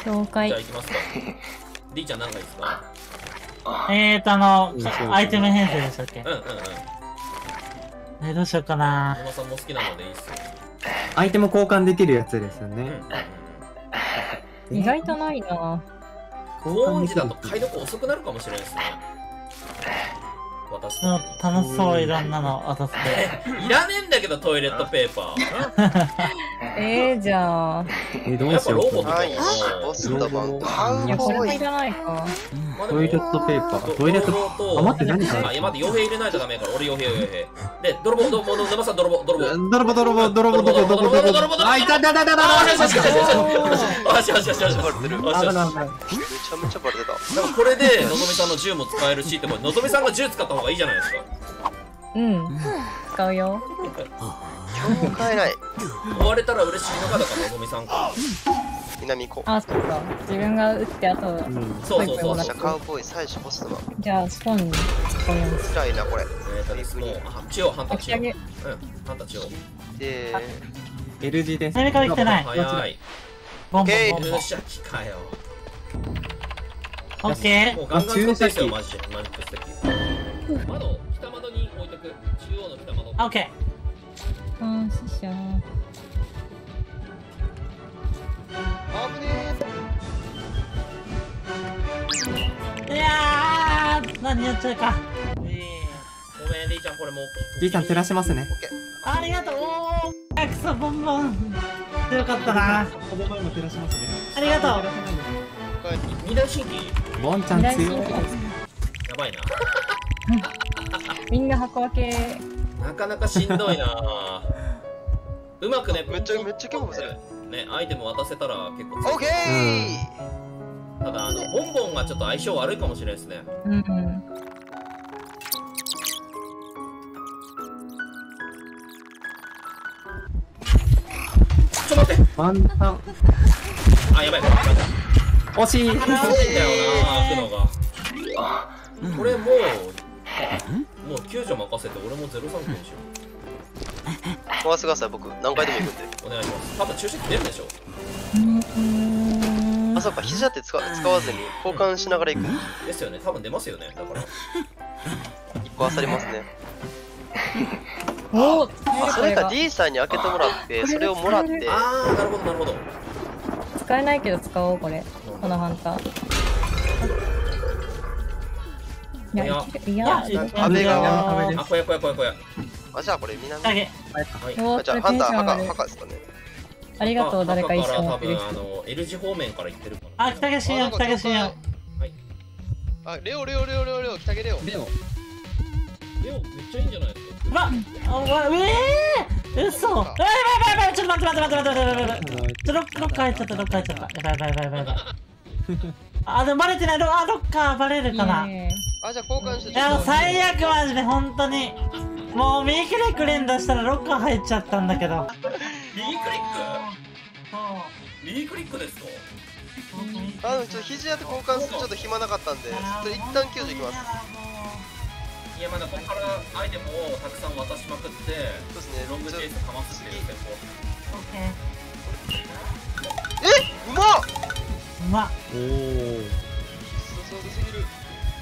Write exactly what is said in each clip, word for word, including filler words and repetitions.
了解。 じゃあ行きますか。D ちゃん何がいいですか？ えーと、あの、アイテム編成でしたっけ？ うんうんうん。 えー、どうしようかな。 野間さんも好きなのでいいっすよ。 アイテム交換できるやつですよね。 意外とないな。 高音時だと解読遅くなるかもしれないですね。渡すと楽しそう、いろんなの渡すて。 いらねえんだけど、トイレットペーパー。 えー、じゃあ。 え、どうしよう。 はい、ボスとバンド。 いや、これはいらないか。 トイレットペーパー。トイレット。あ、待って、何か。 あ、いや、待って、傭兵入れないとダメから、俺傭兵、傭兵。で、泥棒、泥棒、沼さん、泥棒、泥棒。 泥棒、泥棒、泥棒、泥棒、泥棒、泥棒、泥棒。あ、いた、いた、いた、いた、いた。 よしよしよしよしよしよしよしよし。 バレてる。 危ない、危ない。 めちゃめちゃバレてた。 でもこれで、のぞみさんの銃も使えるしって、これ、のぞみさんが銃使った方がいいじゃないですか。 うん。使うよ。 今日も買えない。 追われたら嬉しいのが、だからのぞみさんか。 南行こう。 あ、そっか。自分が撃って、あと、 そうそうそう。 シャカウボーイ、最初ボスだ。 じゃあ、スポンに使います。 辛いな、これ。 えーとですね、中央、ハンター中央。うん、ハンター中央。 で、 L 字です。 何から来てない。 早い。 ボンボンボンボン。 よっしゃ、来たよ。 オッケー。 もうガンガン使っていいですよ、マジで。マジで素敵。窓、北窓に置いとく。中央の北窓。 オッケー。あー、ししゃー。 あぶねー。いやー、何やっちゃうか。 ごめん、D ちゃん、これもう。 D ちゃん照らしますね。 ありがとう。おー、クソボンボン。強かったな。 子供にも照らしますね。 ありがとう。 二大神器。 ボンちゃん強い。 やばいな。 みんな箱分け。 なかなかしんどいな。うまくね、 めっちゃめっちゃ興味する。 ね、アイテム渡せたら結構。 オッケー。ただ、あの、ボンボンがちょっと相性悪いかもしれないですね。 うんうん。 ちょっと待って。 ワンタン。 あ、やばい。 惜しい。 惜しいんだよな、開くのが。これもう、もう救助任せて、俺もゼロさんきにしよー。回してください、僕。何回でも行くんで。 う。お願いします。多分駐車機出るでしょ。 あ、そうか、肘当て使使わずに交換しながら行く。 ですよね、多分出ますよね、だから。 一個漁りますね。 おお、 あ、それか D さんに開けてもらって、それをもらって。 あー、なるほど、なるほど。 使えないけど使おう、これ。このハンター。いや、いや、 壁側。 あ、こやこやこやこや。 あ、じゃあこれ南。 はい。 あ、じゃあハンター、ハカ、ハカですかね。 ありがとう、誰か一緒に持ってる人。 あの、L 字方面から行ってるかな。あ、北毛信用、北毛信用。はい。 あ、レオ、レオ、レオ、レオ、レオ、北毛レオ。 レオ。 レオ、めっちゃいいんじゃないですか。 うわ、あ、うええ、嘘。やばいやばいやばい、ちょっと待って待って待って待って待って待って。ちょ、ロッカー入っちゃった、ロッカー入っちゃった。やばいやばいやばいやばい。あ、でもバレてない、あ、ロッカーバレるかな。 あ、じゃあ交換して。 いや、最悪マジで、本当に。もう右クリック連打したらロッカー入っちゃったんだけど。 右クリック？そう。右クリックですか？ あの、ちょっと肘当て交換するちょっと暇なかったんで、ちょっと一旦救助いきます。 いや、まだここからアイテムをたくさん渡しまくって、 そうですね、 ロングチェイスかますっていう戦法。 え、うまっ！ うまっ。 おお。 必殺技すぎる。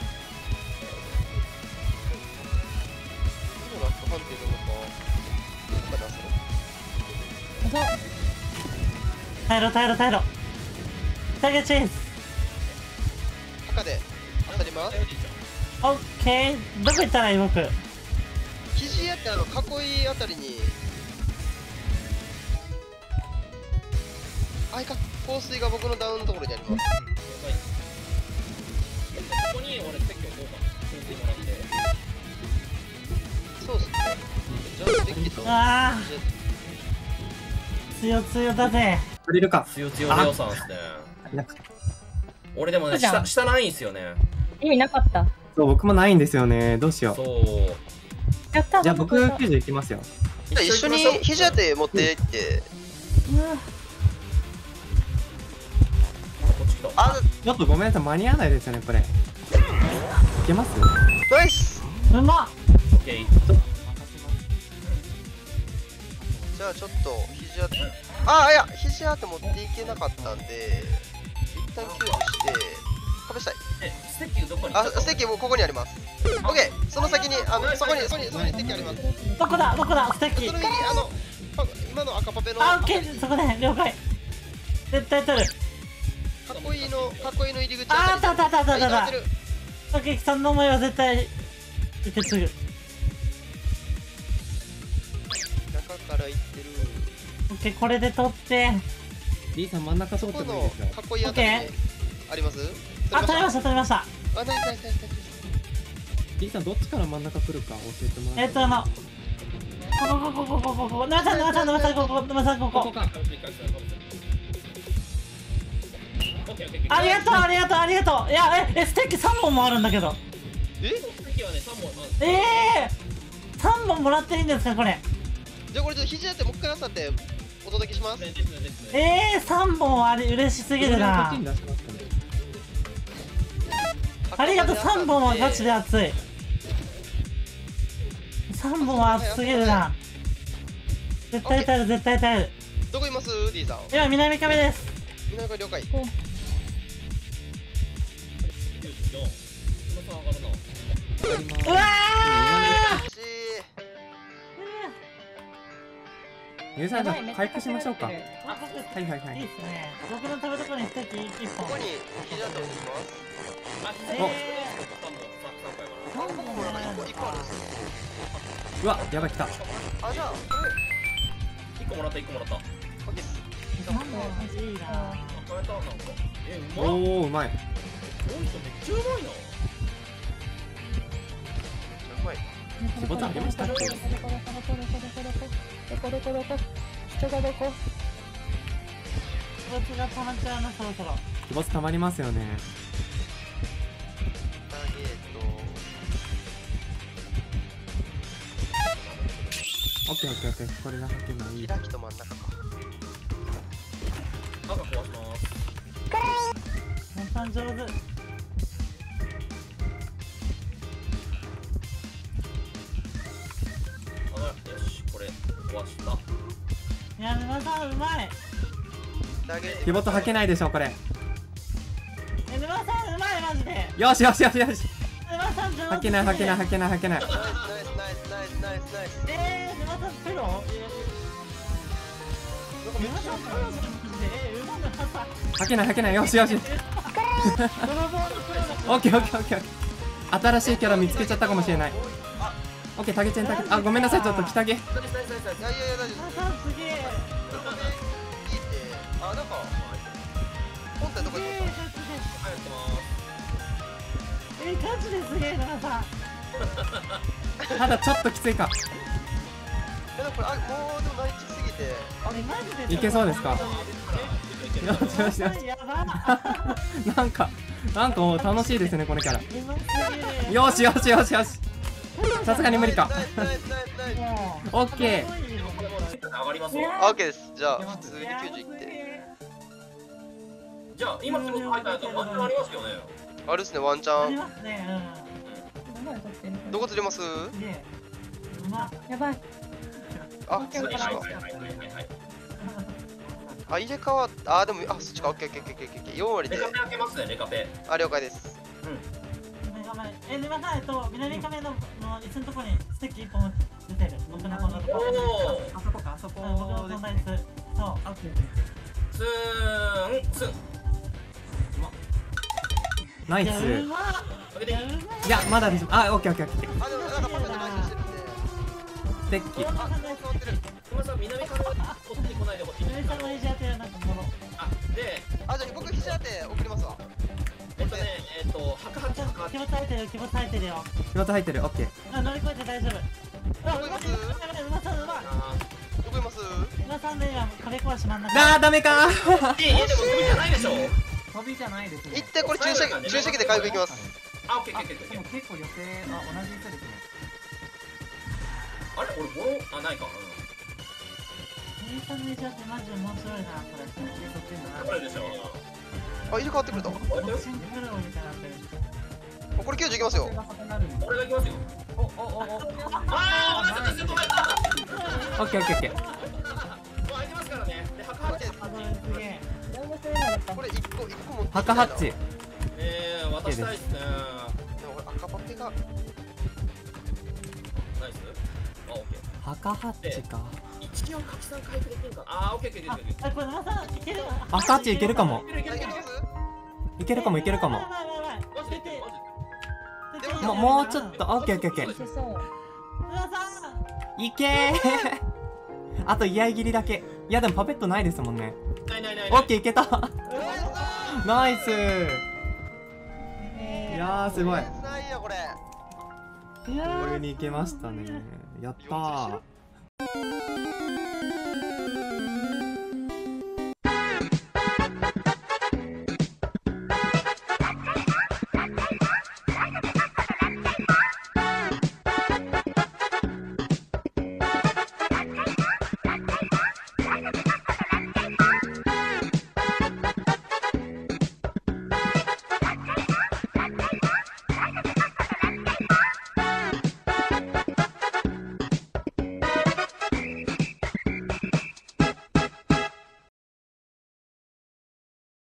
ラックハンティなのか。どっか出せろ。 耐えろ耐えろ耐えろ。ターゲットチェイス。 赤で当たります。 オッケー。どこ行ったらいい僕。 肘やってあの囲いあたりに。あいか香水が僕のダウンのところにあります。 ここに俺撤去行こうか。香水もらって。 そうっすね。じゃあできた。 ああ。強強だぜ。 取れるか。 強強レオさんですね。俺でもね、下、下ないんすよね。 意味なかった。 そう、僕もないんですよね。どうしよう。 そう。 やった。 じゃあ僕救助行きますよ。 じゃあ一緒に肘当て持っていって。 あ、ちょっとごめんなさい、間に合わないですよね、これ。いけます？ ナイス！ うまっ！ オッケー。 じゃあちょっと肘当て。ああ、いや、肘当て持っていけなかったんで。 一旦救助してかぶしたい。 え、ステッキどこにあ、ステッキもうここにあります。オッケー、その先にあのそこにそこにそこにステッキあります。 どこだどこだステッキ。 その右にあのパ今の赤パペのあ、オッケー、そこで了解。絶対取る。 囲いの囲いの入り口あー、ああたり。 ったあったあったあったあった。 はい止まってるオッケー、さんの思いは絶対受け継ぐ。 中から行ってる。 オッケー、これで取って。 D さん真ん中通ってここのもいいですよ。 囲いあたりにあります？ あ、取りました取りました。 あ、ナイスナイスナイスナイス。 D さんどっちから真ん中来るか教えてもらって。 えっとあのこここここここここ沼さん沼さん沼さんここ沼さんここ。 ここか。 ありがとうありがとうありがとう。いやええステッキさんぼんもあるんだけど。 え？ ステッキはね、さんぼん。 ええさんぼんもらっていいんですかこれ。 じゃあこれちょっと肘やってもう一回朝ってお届けします。 ですねですね。 ええさんぼんあり嬉しすぎるこなっち。に出しますかね。 ありがとうさんぼんはガチで熱い。さんぼんは熱すぎるな。絶対耐える絶対耐える。 どこいます D さん？ 今南壁です。 南側了解。 きゅうじゅうよん。そのさん上がるな。 うわ欲しい。 ゆうさんじゃあ回復しましょうか。はいやばいめっちゃかかってるはいはいい。 ーいいっすね。僕の食べところにステーキ一本。 ここに肘当てを置きます。 あ、 えさんぼん。さんぼんからな。 あ、ここもなんか一個一個あるんですよ。 うわやばい来た。 あ、じゃあこれいっこもらったいっこもらった。あ、 オッケーです。 なんだ欲しいな。 変えたなんか。え、うまっ。 おおうまい。 この人めっちゃうまいな。 うまい。 仕事ありましたっけ？ どこどこどこどこどこどこどこどこ人がどこ気持ちが溜まっちゃうなそろそろ。 気没たまりますよね。 ターゲーオッケーオッケーオッケー。これがはけないい。 ト開きと真ん中か。 赤壊します。 本当に上手。 あがよし、これ壊した。 いや沼さんうまい。 ターゲート気没はけないでしょこれ。 え沼さんうまいマジで。 よしよしよしよし。 沼さん上手。 はけないはけないはけないはけない。 ナイスナイスナイスナイスナイスナイス。 えー、沼さんプロ？ なんかめっちゃ沼さんプロマジで。えー、馬の傘。 はけないはけない。よしよし。 泥棒のプロだ。 オッケーオッケーオッケーオッケー。新しいキャラ見つけちゃったかもしれない。オッケータゲチェンタゲ。あごめんなさいちょっと来たげ。 いやいやいや大丈夫。 沼さんすげえ。 いいって。あ、なんか本体どこ行えー、 きましガチで。 はい、やってます。 えー、ガチですげえ沼さん。 ただちょっときついか。 た？え、でもこれあもうでも内地すぎて。 あれマジで。 いけそうですか？よしよしよし。 やば。 なんかなんかもう楽しいですねこれから。 うますぎる。 よしよしよしよし。さすがに無理か。 ナイスナイスナイスナイス。 もう。 オッケー。 上がりますわ。 あ、オッケーです。じゃあ普通にきゅうじゅういって。 じゃあ今すぐ入ったやつはワンチャンありますよね。 あるっすねワンチャン。 ありますね。 どこ釣れます？ うん。すげえ。うまっ。 やばいあ、そっちか。 はいはいはいはいはいはい。 あ、入れ替わっあ、でもあ、そっちか。オッケーオッケーオッケーオッケーオッケー。よん割でレカ。ペ開けますね、レカペ。 あ、了解です。 え、沼さん、えっと、南亀のの椅子のところにステッキ一本出てる。僕のこのところ。 おー。 あそこかあそこうん僕のこの椅子。そう。 スーン、スン。 いや、 ナイス。 うまっ。 開けていい？ いや、うまい。 いやまだです。あオッケーオッケーオッケー。 あ、でもなんかパスで内地してるんで。 ステッキ。 あ、変わってる。 今さ、南からこっちに来ないでほしい。 南さんの意地当てるなんかもの。 あ、で、 あ、じゃあ僕肘当て送りますわ。 えっとね、えっと、白八白気八。 持ち入ってるよ、気持ち入ってるよ。 仕事入ってる。オッケー。 あ、乗り越えて大丈夫。あ、うまい、うまさん、うまい。 あどこいます？ うまさんで今、壁壊し真ん中。 あーダメかー。 ー。いやいやでも首じゃないでしょ。 飛びじゃないです行ってこれ注射器注射器で回復いきます。 あ、オッケーオッケーオッケーオッケー。 結構予定は同じ人ですね。 あれ、俺ボロあないか。 南さんの意地当てマジで面白いな、これ。 うん。これでしょ。 あ、入れ替わってくれた。 ボクシングプロみたいになってる。 これきゅうじゅういきますよ。 俺が行きますよ。 おおおお。 あー、ごめんなさい、ちょっとごめんなさい。 オッケーオッケーオッケー。 もう開いてますからね。で、白八。 あ、これすげえ。 取れなかったこれ一個一個持ってきたいな。 赤ハッチ。 えー、渡したいっすね。 でも俺赤パテが。 ナイス。あ、オッケー。 赤ハッチか。 一応拡散回復できるかな。あー、オッケーオッケー、 あできるできる。 あこれ沼さんいけるわ。 赤ハッチいけるかも。 いけるいけるいける。 いけるかもいけるかも。 やばいやばいやばいマジでいける、マジで。 もうもうちょっと。オッケーオッケーオッケー。 いけそう沼さんいけーあと居合切りだけ。いやでもパペットないですもんね。 ないないないオッケーいけたナイス。いやーすごい。 ないやこれ。 いやこれに行けましたね。やったー。